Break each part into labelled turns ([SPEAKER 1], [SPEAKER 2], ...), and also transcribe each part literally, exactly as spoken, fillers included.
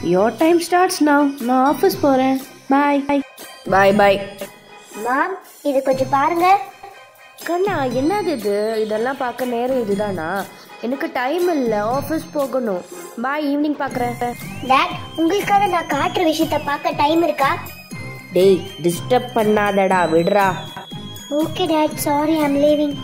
[SPEAKER 1] Your time starts now. நான் office போகிறேன். Bye பாய் பாய்.
[SPEAKER 2] Ma'am இது கொஞ்சம் பாருங்க.
[SPEAKER 1] கண்ணா என்னது இது? இதெல்லாம் பார்க்க நேரம் இதுதானா? எனக்கு டைம் இல்லை, ஆஃபீஸ் போகணும். பாய், ஈவினிங் பார்க்குறேன்.
[SPEAKER 2] டாட் உங்களுக்காக நான் காட்டுற விஷயத்த பார்க்க டைம் இருக்கா?
[SPEAKER 1] டேய் டிஸ்டர்ப் பண்ணாதடா, விடுறா.
[SPEAKER 2] Okay dad, sorry I am leaving.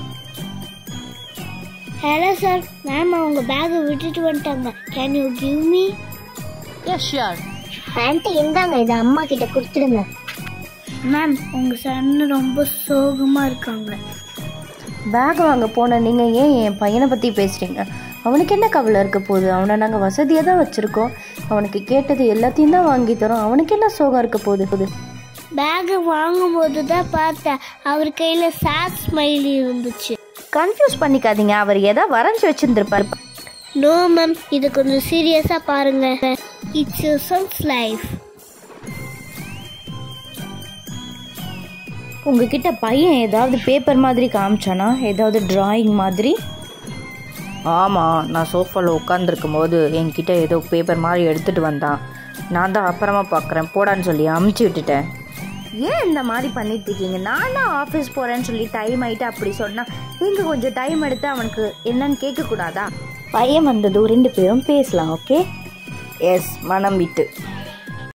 [SPEAKER 2] Hello sir, ma'am அவங்க பேக்கை விட்டுட்டு வந்துட்டாங்க. Can you give me?
[SPEAKER 1] Yes sure.
[SPEAKER 2] Aunty இந்தாங்க, இதை அம்மா கிட்ட கொடுத்துடுங்க. மேம் உங்கள் சன் ரொம்ப சோகமாக இருக்காங்க.
[SPEAKER 1] பேக் வாங்க போன நீங்கள் ஏன் என் பையனை பற்றி பேசுகிறீங்க? அவனுக்கு என்ன கவலை இருக்க போகுது? அவனை நாங்கள் வசதியாக தான் வச்சுருக்கோம். அவனுக்கு கேட்டது எல்லாத்தையும் தான் வாங்கி தரோம். அவனுக்கு என்ன சோகம் இருக்க போகுது? போகுது
[SPEAKER 2] பேக்கை வாங்கும்போது தான் பார்த்தேன் அவர் கையில் சாட் ஸ்மைலி இருந்துச்சு.
[SPEAKER 1] கன்ஃபியூஸ் பண்ணிக்காதீங்க, அவர் எதா வரைஞ்சி வச்சுருந்துருப்பார்.
[SPEAKER 2] நோ மேம், இது கொஞ்சம் சீரியஸாக பாருங்க. It's your son's life.
[SPEAKER 1] உங்ககிட்ட பையன் ஏதாவது பேப்பர் மாதிரி காமிச்சானா? ஏதாவது டிராயிங் மாதிரி? ஆமாம், நான் சோஃபாவில் உட்காந்துருக்கும் போது என்கிட்ட ஏதோ பேப்பர் மாதிரி எடுத்துகிட்டு வந்தான். நான் தான் அப்புறமா பார்க்குறேன் போடான்னு சொல்லி அமுச்சு விட்டுட்டேன். ஏன் இந்த மாதிரி பண்ணிட்டு இருக்கீங்க? நான் தான் ஆஃபீஸ் போகிறேன்னு சொல்லி டைம் ஆகிட்டு அப்படி சொன்னால் நீங்கள் கொஞ்சம் டைம் எடுத்து அவனுக்கு என்னன்னு கேட்கக்கூடாதா? பையன் வந்ததும் ரெண்டு பேரும் பேசலாம். ஓகே? எஸ், மனம் விட்டு.